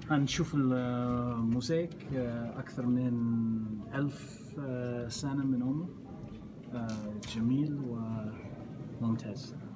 هنشوف الموزايك أكثر من 1000 سنة من عمره. جميل وممتاز.